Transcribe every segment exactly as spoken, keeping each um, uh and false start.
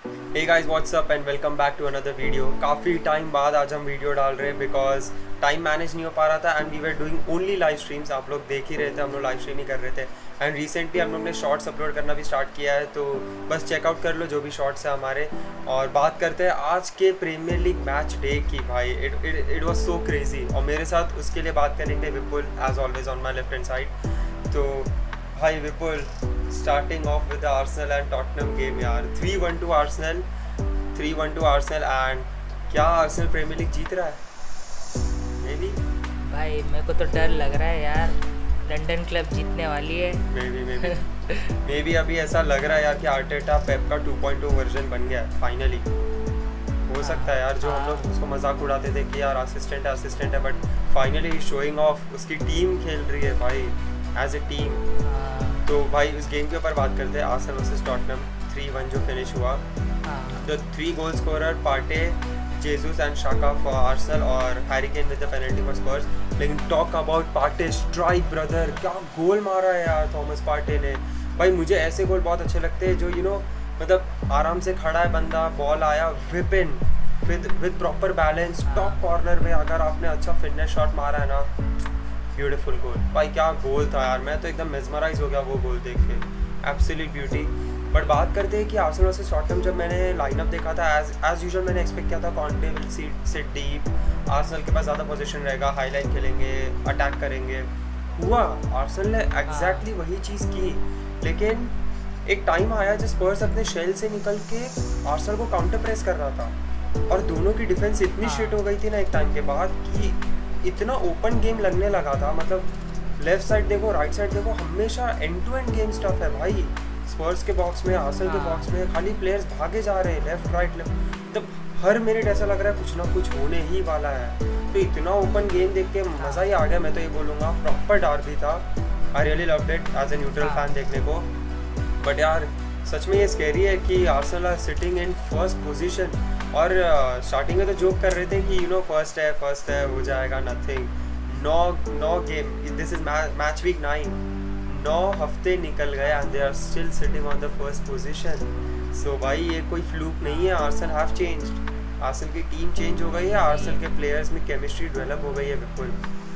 Hey guys what's up and welcome back to another video. काफ़ी time बाद आज हम वीडियो डाल रहे हैं बिकॉज टाइम मैनेज नहीं हो पा रहा था and we were doing only live streams. आप लोग देख ही रहे थे, हम लोग लाइव स्ट्रीम ही कर रहे थे एंड रिसेंटली हम लोग ने शॉर्ट्स अपलोड करना भी स्टार्ट किया है, तो बस चेकआउट कर लो जो भी शॉर्ट्स है हमारे। और बात करते हैं आज के प्रीमियर लीग मैच डे की। भाई it it it was so crazy और मेरे साथ उसके लिए बात करेंगे Vipul as always on my left hand side. तो भाई Vipul, starting of with the Arsenal and Tottenham game यार, three one to Arsenal three one to Arsenal and क्या आर्सेनल प्रीमियर लीग जीत रहा है? मे बी भाई मेरे को तो डर लग रहा है यार, लंदन क्लब जीतने वाली है। May be may be may be अभी ऐसा लग रहा है यार कि आर्टेटा पेप का टू पॉइंट टू वर्जन बन गया है फाइनली। हो सकता है यार, जो हम लोग उसको मजाक उड़ाते थे कि यार असिस्टेंट है असिस्टेंट है, बट फाइनली शोइंग ऑफ, उसकी टीम खेल रही है भाई एज ए टीम। तो भाई उस गेम के ऊपर बात करते हैं, Arsenal versus Tottenham three one जो फिनिश हुआ। The three goal scorer Partey, Jesus and Xhaka for Arsenal और Harry Kane with the penalty for Spurs. लेकिन talk about Partey strike brother, क्या गोल मारा है यार थॉमस पार्टे ने। भाई मुझे ऐसे गोल बहुत अच्छे लगते हैं जो यू नो मतलब आराम से खड़ा है बंदा, बॉल आया whip in with with proper balance top corner में, अगर आपने अच्छा फिटनेस शॉट मारा है ना, ब्यूटीफुल गोल। भाई क्या गोल था यार, मैं तो एकदम मेस्मराइज हो गया वो गोल देख के, एब्सोल्यूट ब्यूटी। बट बात करते हैं कि आर्सेनल वर्सेस टॉटनहम, जब मैंने लाइनअप देखा था एज एज यूजुअल मैंने एक्सपेक्ट किया था Conte will seat sit deep, Arsenal के पास ज़्यादा पोजीशन रहेगा, हाईलाइन खेलेंगे, अटैक करेंगे। हुआ, आर्सेनल ने एग्जैक्टली वही चीज़ की। लेकिन एक टाइम आया जब स्पर्स अपने शेल से निकल के आर्सेनल को काउंटर प्रेस कर रहा था और दोनों की डिफेंस इतनी शिट हो गई थी ना एक टाइम के बाद कि इतना ओपन गेम लगने लगा था। मतलब लेफ्ट साइड देखो, राइट साइड देखो, हमेशा end to end game stuff है भाई। स्पर्स के बॉक्स में, आर्सेनल के बॉक्स में खाली प्लेयर्स भागे जा रहे हैं लेफ्ट राइट लेफ्ट, तब हर मिनट ऐसा लग रहा है कुछ ना कुछ होने ही वाला है। तो इतना ओपन गेम देख के मज़ा ही आ गया, मैं तो ये बोलूँगा प्रॉपर डार्बी था। I really loved it as a neutral fan देखने को। बट यार सच में ये स्कैरी है कि Arsenal are sitting in first position और स्टार्टिंग में तो जोक कर रहे थे कि यू नो फर्स्ट है फर्स्ट है हो जाएगा, नथिंग। नौ नौ game, this is match week nine, नौ हफ्ते निकल गए and they are still sitting on the first position. So भाई ये कोई फ्लूक नहीं है, आर्सेनल हैव चेंज्ड, आर्सेनल की टीम चेंज हो गई है, आर्सेनल के प्लेयर्स में केमिस्ट्री डेवलप हो गई है। बिल्कुल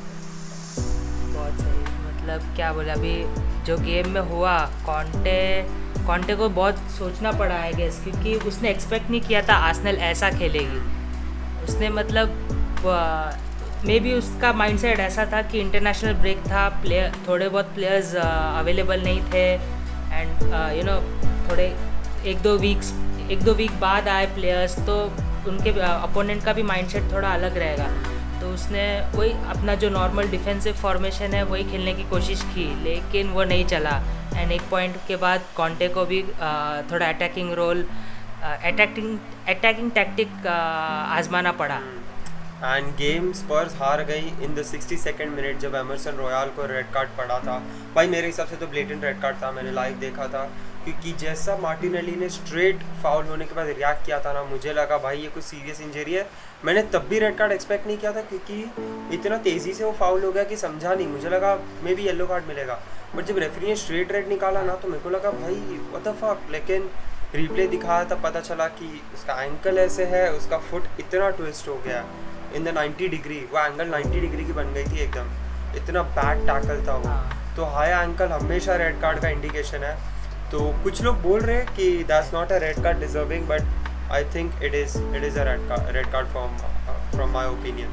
बहुत सही, मतलब क्या बोला अभी जो गेम में हुआ, कॉन्टे कॉन्टे को बहुत सोचना पड़ा है गेस, क्योंकि उसने एक्सपेक्ट नहीं किया था आर्सेनल ऐसा खेलेगी। उसने मतलब मे बी उसका माइंडसेट ऐसा था कि इंटरनेशनल ब्रेक था, प्लेयर थोड़े बहुत प्लेयर्स अवेलेबल नहीं थे एंड यू नो थोड़े एक दो वीक्स एक दो वीक बाद आए प्लेयर्स, तो उनके अपोनेंट का भी माइंडसेट थोड़ा अलग रहेगा। तो उसने वही अपना जो नॉर्मल डिफेंसिव फॉर्मेशन है वही खेलने की कोशिश की, लेकिन वो नहीं चला एंड एक पॉइंट के बाद कॉन्टे को भी uh, थोड़ा attacking role attacking attacking tactic आजमाना पड़ा। एंड गेम स्पर्स हार गई in the sixty second minute जब एमरसन रॉयल को रेड कार्ड पड़ा था। भाई मेरे हिसाब से तो ब्लेटेंट रेड कार्ड था, मैंने लाइव देखा था, क्योंकि जैसा मार्टिनेली ने स्ट्रेट फाउल होने के बाद रिएक्ट किया था ना, मुझे लगा भाई ये कुछ सीरियस इंजरी है। मैंने तब भी रेड कार्ड एक्सपेक्ट नहीं किया था क्योंकि इतना तेज़ी से वो फाउल हो गया कि समझा नहीं, मुझे लगा मे बी येलो कार्ड मिलेगा। बट जब रेफरी ने स्ट्रेट रेड निकाला ना तो मेरे को लगा भाई व्हाट द फक। लेकिन रिप्ले दिखाया तब पता चला कि उसका एंकल ऐसे है, उसका फुट इतना ट्विस्ट हो गया इन द नाइन्टी डिग्री, वो एंगल नाइन्टी डिग्री की बन गई थी एकदम, इतना बैड टैकल था वो। तो हाई एंकल हमेशा रेड कार्ड का इंडिकेशन है। तो कुछ लोग बोल रहे हैं कि that's not a red card deserving, but I think it is it is a red card red card from from my opinion.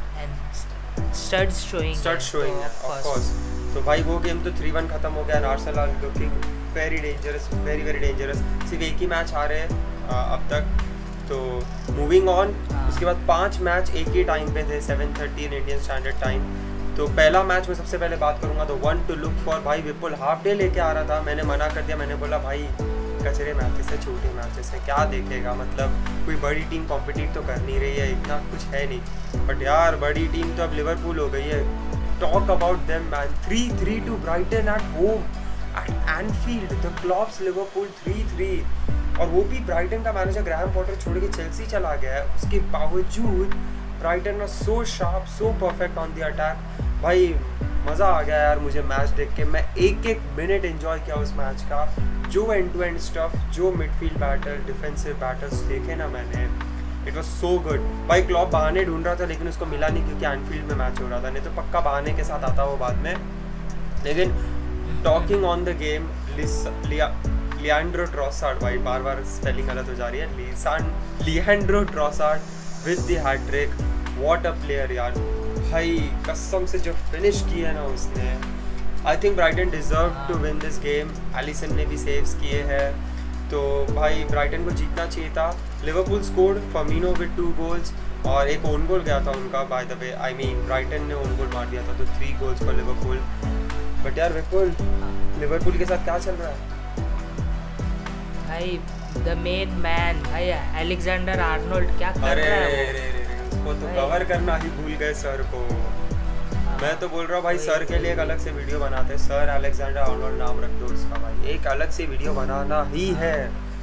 Studs showing studs showing of course. तो भाई वो गेम तो थ्री वन खत्म हो गया and Arsenal are looking very dangerous, very very dangerous. सिर्फ एक ही match हारे अब तक। तो मूविंग ऑन, उसके बाद पांच मैच एक ही टाइम पे थे, seven thirty in Indian standard time. तो पहला मैच में सबसे पहले बात करूंगा तो वन टू लुक फॉर। भाई विपुल हाफ डे लेके आ रहा था, मैंने मना कर दिया, मैंने बोला भाई कचरे मैचेस है, छोटे मैचेस है, क्या देखेगा, मतलब कोई बड़ी टीम कॉम्पिटिट तो कर नहीं रही है, इतना कुछ है नहीं। बट यार बड़ी टीम तो अब लिवरपूल हो गई है, talk about them man. Three three to Brighton at home at Anfield, the clubs Liverpool three three, और वो भी ब्राइटन का मैनेजर ग्राहम पॉटर छोड़ के चेल्सी चला गया है, उसके बावजूद Brighton was so sharp, so perfect on the attack. भाई मज़ा आ गया यार मुझे मैच देख के। मैं एक एक मिनट एंजॉय किया उस मैच का, जो एंड टू एंड स्टफ, जो मिडफील्ड बैटल, डिफेंसिव बैटल्स देखे ना मैंने, इट वॉज सो गुड। भाई क्लॉप बहाने ढूंढ रहा था लेकिन उसको मिला नहीं क्योंकि एनफील्ड में मैच हो रहा था, नहीं तो पक्का बहाने के साथ आता वो बाद में। लेकिन talking on the game, Leandro Trossard, भाई बार बार स्पेलिंग गलत हो जा रही है, listen Leandro Trossard with the hat-trick, what a player यार। भाई कसम से जो फिनिश की है ना उसने, I think Brighton deserve to win this game. Alisson ने भी सेव्स किए हैं, तो भाई ब्राइटन को जीतना चाहिए था। Liverpool scored, Firmino with two goals, और एक ओन गोल गया था उनका by the way, I mean Brighton ने ओन गोल मार दिया था, तो three goals for Liverpool. But यार विपुल, लिवरपूल के साथ क्या चल रहा है भाई? द मेन मैन भाई अलेक्जेंडर आर्नोल्ड क्या कर रहा है वो? रे, रे, रे, उसको तो कवर करना ही भूल गए सर को। मैं तो बोल रहा हूँ भाई सर के लिए एक अलग से वीडियो बनाते हैं, सर अलेक्जेंडर आर्नोल्ड नाम रख दो उसका, भाई एक अलग से वीडियो बनाना ही है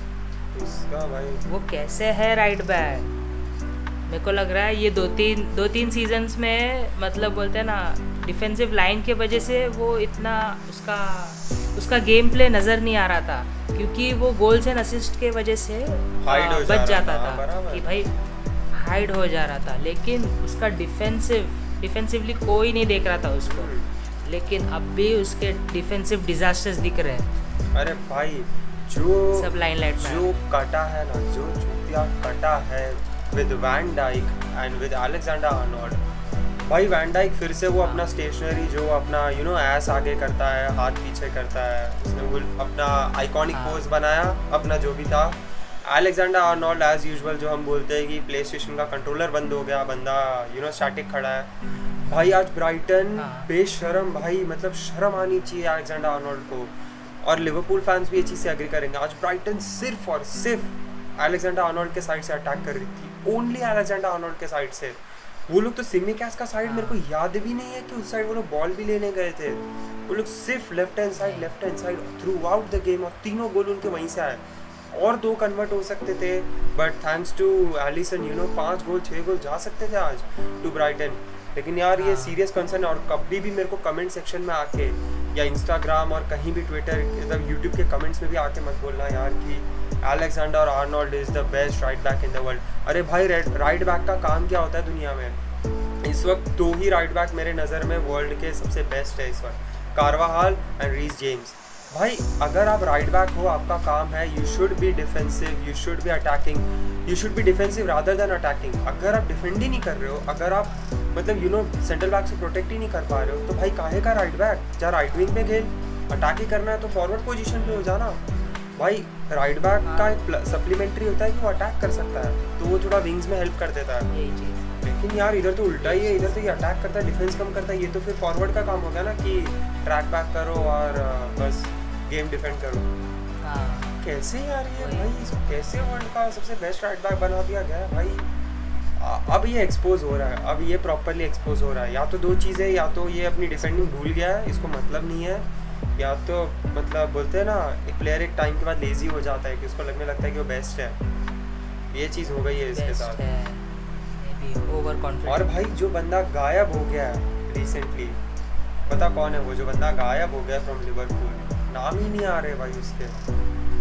उसका। भाई वो कैसे है राइट बैक? मेरे को लग रहा है ये दो तीन दो तीन सीजन्स में, मतलब बोलते हैं ना, डिफेंसिव लाइन के वजह से वो इतना उसका उसका गेम प्ले नज़र नहीं आ रहा था, क्योंकि वो गोल्स एंड असिस्ट के वजह से हाइड हो बच जा जाता था, था कि भाई हाइड हो जा रहा था, लेकिन उसका डिफेंसिव डिफेंसिवली कोई नहीं देख रहा था उसको, लेकिन अब भी उसके डिफेंसिव डिजास्टर्स दिख रहे हैं। अरे भाई जो सब लाइनलाइट में जो कटा है ना, जो चूतिया कटा है with Van Dijk and with Alexander Arnold, भाई वैन डाइक फिर से वो अपना स्टेशनरी, जो अपना यू नो ऐस आगे करता है, हाथ पीछे करता है, उसने वो अपना आइकॉनिक पोज बनाया अपना जो भी था। अलेक्जेंडर आर्नोल्ड एज यूजुअल, जो हम बोलते हैं कि प्ले स्टेशन का कंट्रोलर बंद हो गया, बंदा यू नो स्टैटिक खड़ा है। भाई आज ब्राइटन बेशरम, भाई मतलब शर्म आनी चाहिए अलेक्जेंडर आर्नोल्ड को, और लिवरपूल फैंस भी ये चीज़ से एग्री करेंगे। आज ब्राइटन सिर्फ और सिर्फ अलेक्जेंडर आर्नोल्ड के साइड से अटैक कर रही थी, ओनली अलेक्जेंडर आर्नोल्ड के साइड से। वो लोग तो सिमिकास का साइड मेरे को याद भी नहीं है कि उस साइड वो लोग बॉल भी लेने गए थे, वो लोग सिर्फ left hand side left hand side throughout the game, और तीनों गोल उनके वहीं से आए, और दो कन्वर्ट हो सकते थे, but thanks to Alisson you know पांच गोल छः गोल जा सकते थे आज टू ब्राइटन। लेकिन यार ये सीरियस कंसर्न है, और कभी भी मेरे को कमेंट सेक्शन में आके या इंस्टाग्राम और कहीं भी ट्विटर मतलब यूट्यूब के कमेंट्स में भी आके मत बोलना यार कि Alexander Arnold is the best right back in the world. अरे भाई राइट बैक का काम क्या होता है दुनिया में? इस वक्त दो ही राइट बैक मेरे नज़र में वर्ल्ड के सबसे बेस्ट है इस वक्त, कार्वाहाल एंड रीस जेम्स। भाई अगर आप राइट बैक हो, आपका काम है you should be defensive, you should be attacking, you should be defensive rather than attacking. अगर आप डिफेंड ही नहीं कर रहे हो, अगर आप मतलब यू नो सेंट्रल बैक से प्रोटेक्ट ही नहीं कर पा रहे हो, तो भाई काहे का राइट बैक? जहाँ राइट विंग पे खेल, अटैक ही करना है तो फॉरवर्ड पोजीशन पे हो जाना। भाई राइट बैक का एक सप्लीमेंट्री होता है कि वो अटैक कर सकता है, तो वो थोड़ा विंग्स में हेल्प कर देता है। यही चीज़। लेकिन यार इधर तो उल्टा ही है, इधर तो ये अटैक करता है, डिफेंस कम करता है, ये तो फिर फॉरवर्ड का काम हो गया ना कि ट्रैक बैक करो और बस गेम डिफेंड करो। हाँ कैसे यार ये भाई, इसको कैसे वर्ल्ड का सबसे बेस्ट राइट बैक बना दिया गया है भाई? अब ये एक्सपोज हो रहा है, अब ये प्रॉपरली एक्सपोज हो रहा है। या तो दो चीज़ें, या तो ये अपनी डिफेंडिंग भूल गया है, इसको मतलब नहीं है, या तो मतलब बोलते हैं ना एक प्लेयर एक टाइम के बाद लेजी हो जाता है कि उसको लगने लगता है कि वो बेस्ट है। ये चीज़ हो गई है इसके साथ। Over confidence. और भाई जो बंदा गायब हो गया है रिसेंटली, पता कौन है वो जो बंदा गायब हो गया फ्रॉम लिवरपूल? नाम ही नहीं आ रहे भाई उसके।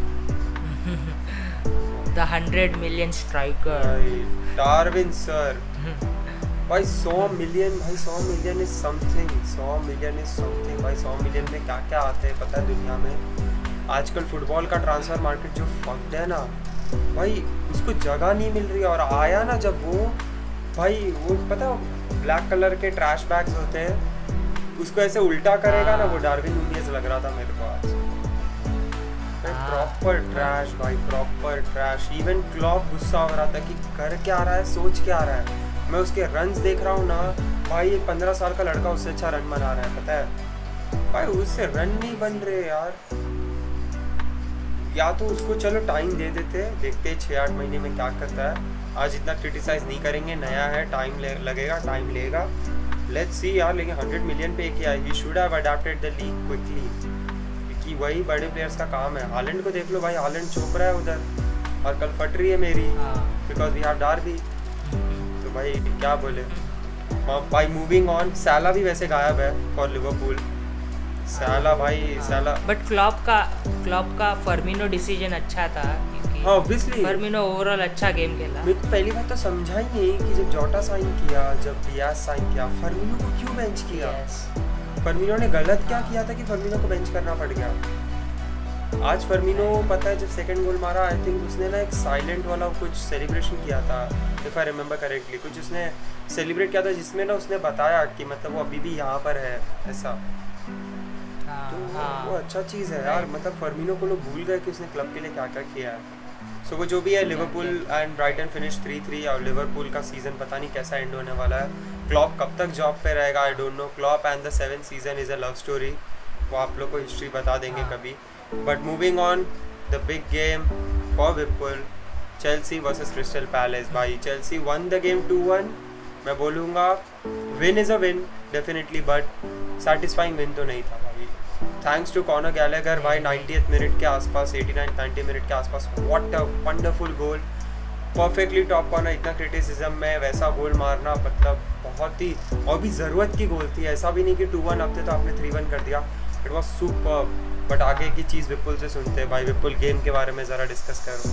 The hundred million striker Darwin sir. भाई सौ मिलियन, भाई सौ मिलियन इज समथिंग, सौ मिलियन इज समथिंग। भाई सौ मिलियन में क्या क्या आते हैं पता है दुनिया में? आजकल फुटबॉल का ट्रांसफर मार्केट जो फक्ड है ना भाई, उसको जगह नहीं मिल रही। और आया ना जब वो, भाई वो पता ब्लैक कलर के ट्रैश बैग्स होते हैं, उसको ऐसे उल्टा करेगा ना, वो डार्विन नूनियस लग रहा था मेरे को आज। प्रॉपर ट्रैश भाई, प्रॉपर ट्रैश। इवन क्लॉप गुस्सा हो रहा था कि कर क्या रहा है, सोच क्या रहा है। मैं उसके रन्स देख रहा हूँ ना भाई, एक पंद्रह साल का लड़का उससे अच्छा रन बना रहा है, पता है भाई उससे रन नहीं बन रहे यार। या तो उसको चलो टाइम दे देते, देखते छः आठ महीने में क्या करता है। आज इतना क्रिटिसाइज नहीं करेंगे, नया है, टाइम ले, लगेगा टाइम लेगा, लेट्स सी यार। लेकिन हंड्रेड मिलियन पे किया, ही should have adapted the league quickly, क्योंकि वही बड़े प्लेयर्स का काम है। हालैंड को देख लो भाई, हालैंड चुप रहा है उधर, और कल फट रही है मेरी बिकॉज वी हैव डार्बी। तो भाई क्या बोले, बाय मूविंग ऑन, साला भी वैसे गायब है फॉर लिवरपूल। साला भाई साला, बट क्लॉप का क्लॉप का फर्मिनो डिसीजन अच्छा था क्योंकि हाँ ऑब्वियसली फर्मिनो ओवरऑल अच्छा गेम खेला। मेरे को पहली बात तो समझा ही नहीं कि जब जोटा साइन किया, जब डियाज साइन किया, फर्मिनो को क्यों बेंच किया? Yes. फर्मिनो ने गलत क्या किया था कि फर्मिनो को बेंच करना पड़ गया? आज फर्मिनो पता है जब सेकंड गोल मारा, आई थिंक उसने ना एक साइलेंट वाला कुछ सेलिब्रेशन किया था, इफ आई रिमेंबर करेक्टली, कुछ उसने सेलिब्रेट किया था जिसमें ना उसने बताया कि मतलब वो अभी भी यहाँ पर है ऐसा। हाँ, तो हाँ, वो अच्छा चीज़ है यार, मतलब फर्मिनो को लोग भूल गए कि उसने क्लब के लिए क्या क्या किया है। सो so, वो जो भी है, Liverpool and Brighton finish three three, और लिवरपूल का सीज़न पता नहीं कैसा एंड होने वाला है। क्लॉप कब तक जॉब पे रहेगा I don't know. Klopp and the seven season is a love story, वो आप लोग को हिस्ट्री बता देंगे हाँ. कभी। But moving on, the big game for Liverpool, Chelsea versus Crystal Palace. भाई Chelsea won the game two one. मैं बोलूँगा win is a win definitely, but satisfying win तो नहीं था भाई। थैंक्स टू कॉनर गैलेगर भाई, नाइंटियथ मिनट के आसपास, एटी नाइन नाइंटी मिनट के आसपास, what a wonderful goal, perfectly top corner. इतना क्रिटिसिज्म में वैसा गोल मारना मतलब बहुत ही, और भी ज़रूरत की गोल थी। ऐसा भी नहीं कि टू वन अब थे तो आपने थ्री वन कर दिया, इट वॉज सुपर। बट आगे की चीज़ विपुल से सुनते हैं भाई। विपुल गेम के बारे में ज़रा डिस्कस करो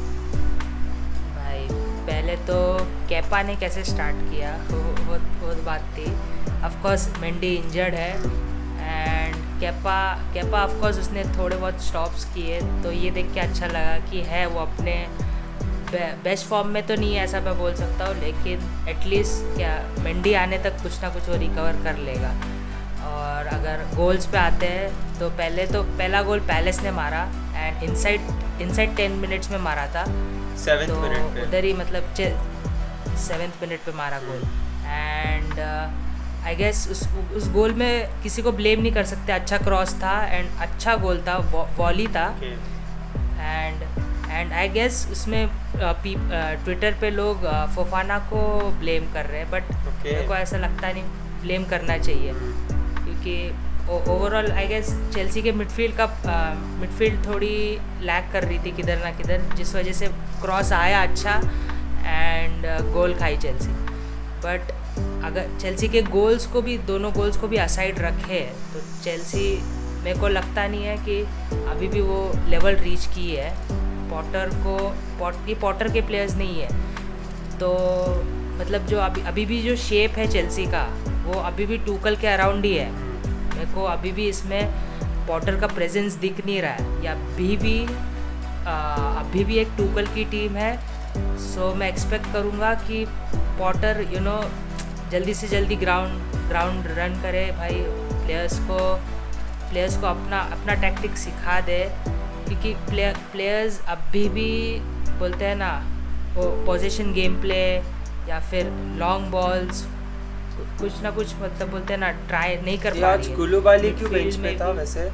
भाई। पहले तो केपा ने कैसे स्टार्ट किया वो वो, वो बात थी। ऑफ कोर्स मेंडी इंजर्ड है and Kepa Kepa of course उसने थोड़े बहुत स्टॉप्स किए, तो ये देख के अच्छा लगा कि है वो अपने बे, बेस्ट फॉर्म में तो नहीं है ऐसा मैं बोल सकता हूँ, लेकिन एटलीस्ट क्या मेंडी आने तक कुछ ना कुछ वो रिकवर कर लेगा। और अगर गोल्स पे आते हैं तो पहले तो पहला गोल पैलेस ने मारा and inside inside ten minutes में मारा था, सेवेंथ तो मिनट पे उधर ही मतलब सेवेंथ मिनट पे मारा गोल। एंड आई गेस उस उस गोल में किसी को ब्लेम नहीं कर सकते, अच्छा क्रॉस था एंड अच्छा गोल था, वॉली था। एंड एंड आई गेस उसमें ट्विटर पे लोग फोफाना को ब्लेम कर रहे हैं, बट Okay. मेरे को ऐसा लगता नहीं ब्लेम करना चाहिए, क्योंकि ओवरऑल आई गेस चेल्सी के मिडफील्ड का मिडफील्ड थोड़ी लैग कर रही थी किधर ना किधर, जिस वजह से क्रॉस आया अच्छा एंड गोल खाई चेल्सी। बट अगर चेल्सी के गोल्स को भी, दोनों गोल्स को भी असाइड रखे तो चेल्सी मेरे को लगता नहीं है कि अभी भी वो लेवल रीच की है। पॉटर को पॉट ये पॉटर के प्लेयर्स नहीं है, तो मतलब जो अभी अभी भी जो शेप है चेल्सी का वो अभी भी टूकल के अराउंड ही है। मेरे को अभी भी इसमें पॉटर का प्रेजेंस दिख नहीं रहा है, या अभी भी आ, अभी भी एक टूकल की टीम है। सो मैं एक्सपेक्ट करूँगा कि पॉटर यू नो जल्दी से जल्दी ग्राउंड ग्राउंड रन करे भाई, प्लेयर्स को प्लेयर्स को अपना अपना टैक्टिक सिखा दे, क्योंकि प्लेयर प्लेयर्स अभी भी बोलते हैं ना वो पोजीशन गेम प्ले या फिर लॉन्ग बॉल्स कुछ ना कुछ मतलब बोलते हैं ना ट्राई नहीं कर पा रही है। कुलुबाली क्यों बेंच पे था वैसे?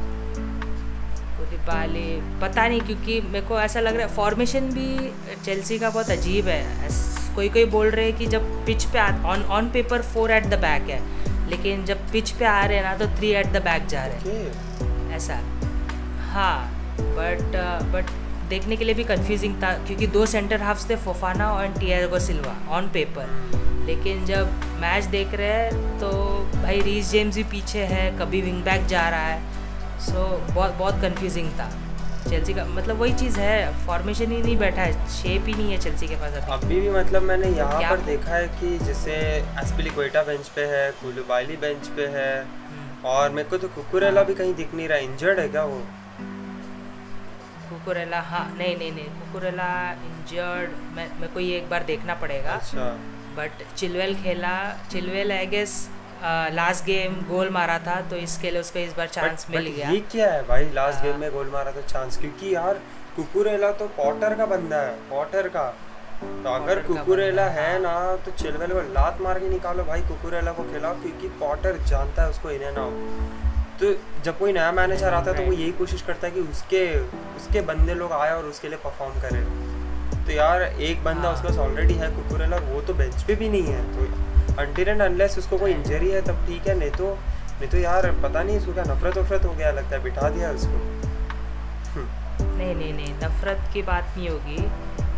कुलुबाली पता नहीं, क्योंकि मेरे को ऐसा लग रहा है फॉर्मेशन भी चेल्सी का बहुत अजीब है। कोई कोई बोल रहे हैं कि जब पिच पे on on paper four at the back है, लेकिन जब पिच पे आ रहे हैं ना तो थ्री एट द बैक जा रहे हैं okay. ऐसा हाँ, बट बट देखने के लिए भी कंफ्यूजिंग था, क्योंकि दो सेंटर हाफ्स थे, फोफाना और थियागो सिल्वा ऑन पेपर, लेकिन जब मैच देख रहे हैं तो भाई रीस जेम्स भी पीछे है, कभी विंग बैक जा रहा है। सो so, बहुत बहुत कंफ्यूजिंग था चेल्सी का। मतलब वही चीज़ है, फॉर्मेशन ही नहीं बैठा है, शेप ही नहीं है चेल्सी के पास अभी अभी भी। मतलब मैंने यहाँ पर देखा है कि जैसे एस्पिलिक्वेटा बेंच पे है, कुलुबाली बेंच पे है, और मेरे को तो कुकुरेला भी कहीं दिख नहीं रहा। इंजर्ड है क्या वो? कुकुरेला हाँ, नहीं नहीं नहीं कुकुरेला इंजर्ड, मैं मेरे को ये एक बार देखना पड़ेगा। अच्छा। बट चिलवेल खेला, Chilwell I guess last game goal मारा था, तो इसके लिए उसको इस बार चांस मिल गया। ये क्या है भाई, लास्ट गेम में गोल मारा तो चांस? क्योंकि यार कुकुरेला तो पॉटर का बंदा है, पॉटर का। तो अगर कुकुरेला है ना तो चिलवेल को लात मार के निकालो भाई, कुकुरेला को खिलाओ, क्योंकि पॉटर जानता है उसको इन एंड आउट। तो जब कोई नया मैनेजर आता है तो वो यही कोशिश करता है कि उसके उसके बंदे लोग आए और उसके लिए परफॉर्म करें। तो यार एक बंदा उसके पास ऑलरेडी है कुकुरेला, वो तो बेंच पे भी नहीं है, तो अनटिल एंड अनलेस उसको कोई इंजरी है तब ठीक है, नहीं तो नहीं तो यार पता नहीं इसको क्या नफरत वफरत हो गया लगता है, बिठा दिया उसको। नहीं नहीं नहीं नफरत की बात नहीं होगी।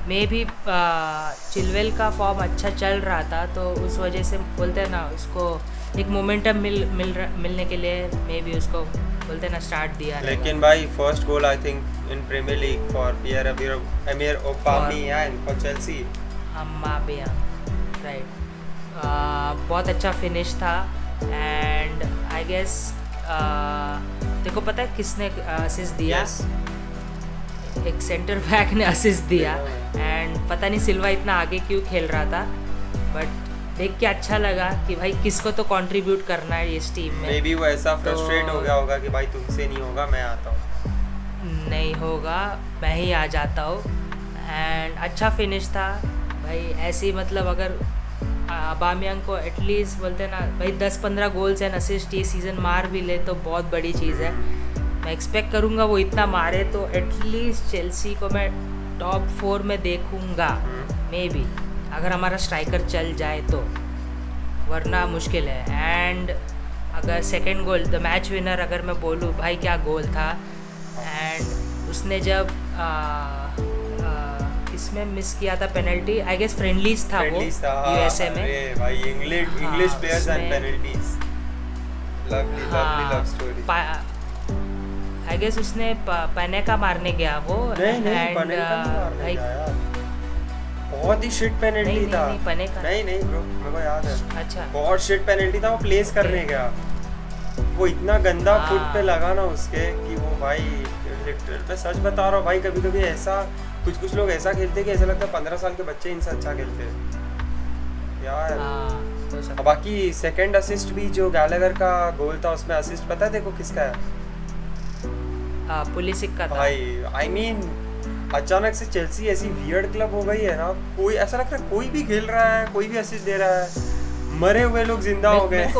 मे भी चिलवेल का फॉर्म अच्छा चल रहा था, तो उस वजह से बोलते हैं ना उसको एक मोमेंटम मिल मिल मिलने के लिए मे भी उसको बोलते हैं ना स्टार्ट दिया। लेकिन भाई first goal I think in Premier League for Pierre Emerick Aubameyang for Chelsea. Aubameyang right, बहुत अच्छा फिनिश था। एंड आई गेस देखो पता है किसने असिस्ट दिया? yes. एक सेंटर बैक ने असिस्ट दिया। एंड पता नहीं सिल्वा इतना आगे क्यों खेल रहा था, बट देख के अच्छा लगा कि भाई किसको तो कंट्रीब्यूट करना है इस टीम में। मे बी वो ऐसा फ्रस्ट्रेट तो, हो गया होगा कि भाई तुमसे नहीं होगा, मैं आता हूँ। नहीं होगा, मैं ही आ जाता हूँ। एंड अच्छा फिनिश था भाई। ऐसी मतलब अगर अबामियांग को एटलीस्ट बोलते हैं ना भाई दस पंद्रह गोल्स एंड असिस्ट ये सीज़न मार भी ले तो बहुत बड़ी चीज़ है। मैं एक्सपेक्ट करूँगा वो इतना मारे तो एटलीस्ट चेल्सी को मैं टॉप फोर में देखूँगा मे बी, अगर हमारा स्ट्राइकर चल जाए तो, वरना मुश्किल है। एंड अगर second goal the match winner अगर मैं बोलूँ भाई क्या गोल था। एंड उसने जब आ, इसमें मिस किया था पेनल्टी, आई गेस फ्रेंडलीज था वो यूएसए में। अरे भाई English English players and penalties, lovely lovely love story. I guess उसने पने का मारने गया वो। नहीं नहीं पने का नहीं मारने गया यार, बहुत ही शिट पेनल्टी था। नहीं पने का नहीं नहीं ब्रो मेरे को याद है। अच्छा बहुत शिट पेनल्टी था, वो प्लेस करने गया, वो इतना गंदा फुट पे लगा ना उसके कि वो भाई लिटरल मैं सच बता रहा हूँ भाई, कभी कभी ऐसा कुछ कुछ लोग ऐसा खेलते कि ऐसा लगता है पंद्रह साल के बच्चे इनसे अच्छा खेलते हैं यार। हाँ, बाकी सेकंड असिस्ट भी जो गैलेगर का गोल था उसमें असिस्ट पता है देखो किसका है? हाँ, पुलिसिक का था भाई। आई I मीन mean, अचानक से चेल्सी ऐसी वियर्ड क्लब हो गई है ना, कोई ऐसा लगता है कोई भी खेल रहा है, कोई भी असिस्ट दे रहा है, मरे हुए लोग जिंदा हो गए।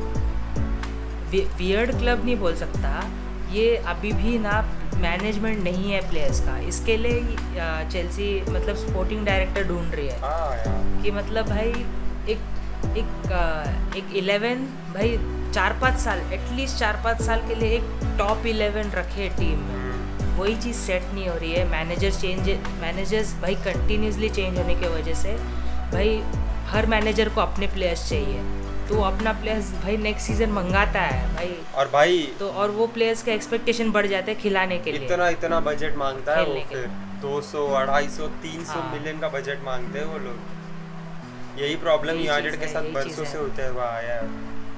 वियर्ड क्लब नहीं बोल सकता, ये अभी भी ना मैनेजमेंट नहीं है प्लेयर्स का, इसके लिए चेल्सी मतलब स्पोर्टिंग डायरेक्टर ढूंढ रही है। हाँ यार। कि मतलब भाई एक एक एक इलेवन भाई चार पाँच साल एटलीस्ट चार पाँच साल के लिए एक टॉप इलेवन रखे टीम में, वही चीज़ सेट नहीं हो रही है। मैनेजर चेंज मैनेजर्स भाई कंटिन्यूसली चेंज होने की वजह से भाई हर मैनेजर को अपने प्लेयर्स चाहिए, तो अपना प्लेयर्स भाई नेक्स्ट सीजन मंगाता है भाई। और भाई तो और वो प्लेयर्स के एक्सपेक्टेशन बढ़ जाते हैं खिलाने के लिए। इतना इतना बजट मांगता है वो, फिर दो सौ अढ़ाई सौ तीन सौ हाँ। मिलियन का बजट मांगते हैं वो लोग। यही प्रॉब्लम यूनाइटेड के साथ बरसों से होते हुआ आया है।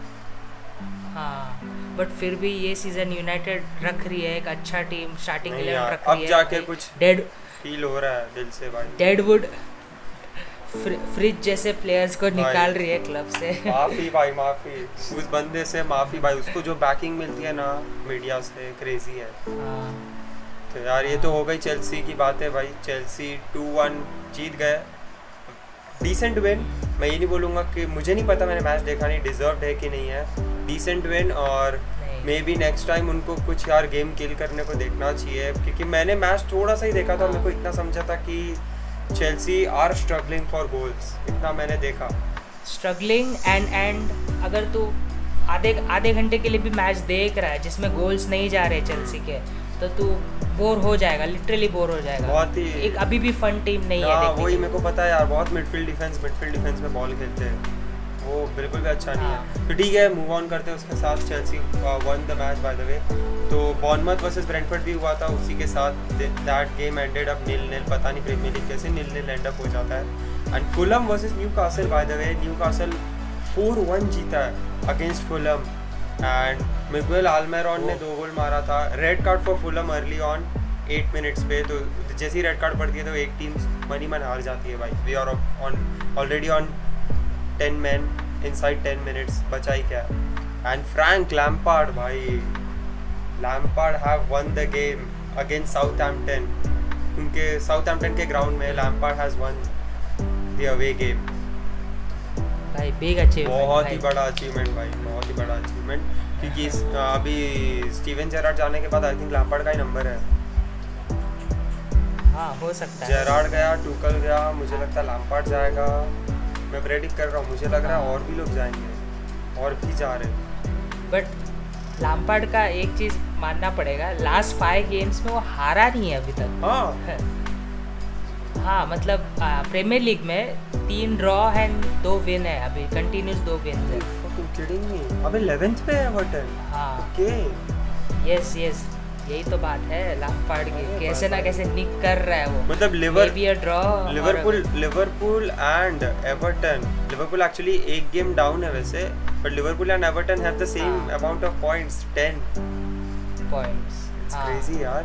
हाँ बट फिर भी ये सीजन यूनाइटेड रख रही है एक अच्छा टीम, स्टार्टिंग नहीं इलेवन यार, रख रही अब है। जाके कुछ डेड फील हो रहा है दिल से भाई। डेडवुड फ्रिज जैसे प्लेयर्स को निकाल रही है क्लब से। माफी भाई माफी, उस बंदे से माफी भाई, उसको जो बैकिंग मिलती है ना मीडिया से क्रेजी है। हाँ, तो यार ये तो हो गई चेल्सी की बात है भाई। चेल्सी टू वन जीत गए, डिसेंट विन। मैं ये नहीं बोलूँगा कि मुझे नहीं पता, मैंने मैच देखा नहीं, डिजर्व्ड है कि नहीं है, डिसेंट विन। और मे बी नेक्स्ट टाइम उनको कुछ यार गेम किल करने को देखना चाहिए, क्योंकि मैंने मैच थोड़ा सा ही देखा था, मेरे को इतना समझा था कि Chelsea are struggling for goals, इतना मैंने देखा। स्ट्रगलिंग एंड एंड अगर तू आधे आधे घंटे के लिए भी मैच देख रहा है जिसमें गोल्स नहीं जा रहे चेल्सी के, तो तू बोर हो जाएगा, लिटरली बोर हो जाएगा। बहुत ही एक अभी भी फन टीम नहीं है देखने वही के। मेरे को पता है यार, बहुत मिडफील्ड डिफेंस मिडफील्ड डिफेंस में बॉल खेलते हैं, वो बिल्कुल भी अच्छा नहीं है। तो ठीक है, मूव ऑन करते हैं उसके साथ। Chelsea won the match by the way. तो बॉर्नमथ वर्सेस ब्रेंटफोर्ड भी हुआ था, उसी के साथ that game ended up nil nil. पता नहीं प्रीमियर लीग कैसे नील नील एंड अप हो जाता है। And Fulham versus Newcastle by the way, Newcastle four one जीता है against Fulham. And Miguel Almirón ने दो गोल मारा था। Red card for Fulham early on eight minutes पे, तो जैसे ही रेड कार्ड पड़ती है तो एक टीम मनी मन हार जाती है भाई। We are on already on ten man inside ten minutes, बचा ही क्या। एंड फ्रैंक लैम्पार्ड भाई, Lampard have won the game against Southampton. उनके साउथहैम्पटन के ग्राउंड में Lampard has won the away game. भाई बिग अचीवमेंट, बहुत ही बड़ा अचीवमेंट भाई, बहुत ही बड़ा अचीवमेंट। क्योंकि अभी स्टीवन जेरार्ड जाने के बाद आई थिंक लैम्पार्ड का ही नंबर है। हाँ हो सकता है। जेरार्ड गया, टूकल गया, मुझे लगता है लैम्पार्ड जाएगा। मैं प्रेडिक्ट कर रहा हूँ, मुझे लग रहा है और भी लोग जाएंगे, और भी जा रहे हैं। बट लैम्पार्ड का एक चीज़ मानना पड़ेगा, लास्ट फाइव गेम्स में वो हारा नहीं है अभी तक। हाँ हाँ मतलब प्रीमियर लीग में तीन ड्रॉ एंड दो विन है अभी, कंटिन्यूस दो विन है। किडिंग मी, अबे इलेवेंथ पे है एवर्टन। हाँ ओके यस यस, यही तो बात है लैम्पार्ड की, कैसे ना कैसे निक कर रहा है वो। मतलब Liver be a draw, Liverpool Liverpool and Everton, Liverpool actually एक गेम डाउन है वैसे, but Liverpool and Everton have the same amount of points, ten points. It's crazy यार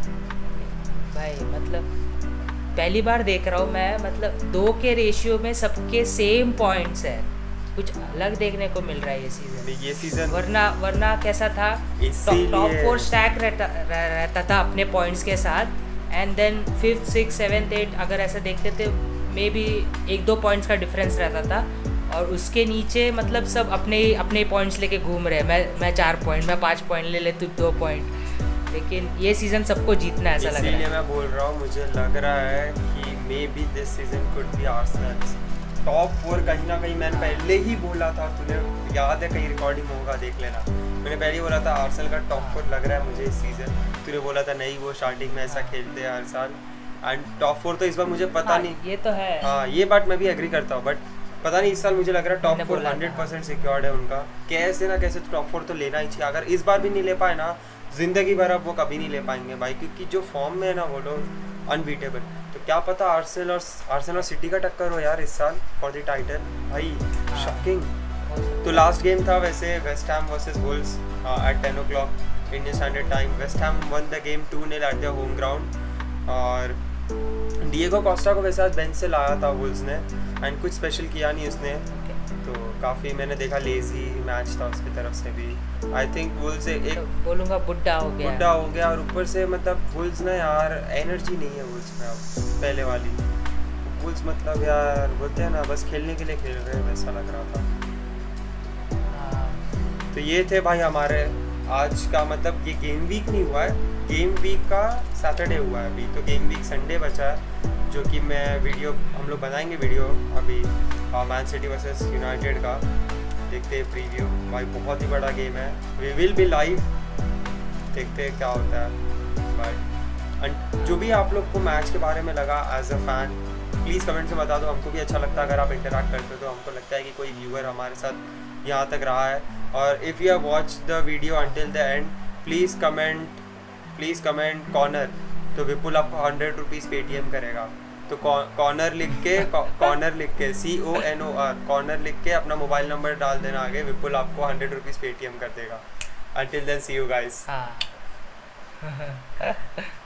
भाई मतलब पहली बार देख रहा हूँ मैं, मतलब दो के रेशियो में सबके सेम पॉइंट्स है, कुछ अलग देखने को मिल रहा है ये सीजन। ये सीजन वरना वरना कैसा था, टॉप फोर स्टैक रहता रहता था अपने पॉइंट्स के साथ, and then fifth six seventh eight अगर ऐसा देखते थे मे बी एक दो पॉइंट्स का डिफरेंस रहता था, और उसके नीचे मतलब सब अपने अपने पॉइंट्स लेके घूम रहे हैं, मैं मैं चार पॉइंट, मैं पाँच पॉइंट ले ले, तू दो पॉइंट। लेकिन ये सीज़न सबको जीतना ऐसा लग रहा है। इसीलिए मैं बोल रहा हूँ, मुझे लग रहा है कि maybe this season could be Arsenal top four. कहीं ना कहीं मैंने पहले ही बोला था, तूने याद है, कहीं रिकॉर्डिंग होगा देख लेना, मैंने पहले ही बोला था आर्सेनल का टॉप फोर लग रहा है मुझे इस सीज़न। तूने बोला था नहीं वो स्टार्टिंग में ऐसा खेलते हैं हर साल, एंड टॉप फोर तो इस बार मुझे पता हाँ, नहीं, ये तो है। हाँ ये बात मैं भी एग्री करता हूँ, बट पता नहीं इस साल मुझे लग रहा है top four hundred percent secured है उनका। कैसे ना कैसे टॉप फोर तो लेना ही चाहिए, अगर इस बार भी नहीं ले पाए ना जिंदगी भर अब वो कभी नहीं ले पाएंगे भाई, क्योंकि जो फॉर्म में है ना वो लोग अनबीटेबल। तो क्या पता आर्सेनल और आर्सेनल और सिटी का टक्कर हो यार इस साल फॉर द टाइटल भाई, शॉकिंग। तो लास्ट गेम था वैसे West Ham versus Wolves at ten o'clock Indian standard time. West Ham won the game two nil at the home ground, और डिएगो कोस्टा को वैसे आज बेंच से लाया था वुल्व्स ने, एंड कुछ स्पेशल किया नहीं उसने, तो काफ़ी मैंने देखा लेजी मैच था उसकी तरफ से भी। आई थिंक वुल्व्स एक तो बोलूँगा बुड्ढा हो गया बुड्ढा हो गया, और ऊपर से मतलब वुल्व्स ना यार एनर्जी नहीं है वुल्व्स में अब पहले वाली। वुल्व्स मतलब यार बोलते हैं ना बस खेलने के लिए खेल रहे हैं वैसा लग रहा था। तो ये थे भाई हमारे आज का, मतलब ये गेम वीक नहीं हुआ है, गेम वीक का सैटरडे हुआ है अभी, तो गेम वीक संडे बचा है, जो कि मैं वीडियो हम लोग बनाएंगे वीडियो अभी मैन सिटी वर्सेस यूनाइटेड का, देखते हैं प्रीव्यू। भाई बहुत ही बड़ा गेम है, वी विल बी लाइव, देखते हैं क्या होता है। बट जो भी आप लोग को मैच के बारे में लगा as a fan, please comments में बता दो, हमको भी अच्छा लगता है अगर आप इंटरैक्ट करते हो, तो हमको लगता है कि कोई व्यूअर हमारे साथ यहाँ तक रहा है। और if you have watch the video until the end, please comment please comment corner, तो विपुल आपको हंड्रेड रुपीज़ पेटीएम करेगा। तो कॉर्नर लिख के कॉर्नर लिख के C O N O R corner लिख के अपना मोबाइल नंबर डाल देना आगे, विपुल आपको हंड्रेड रुपीज़ पेटीएम कर देगा। Until then see you guys. हाँ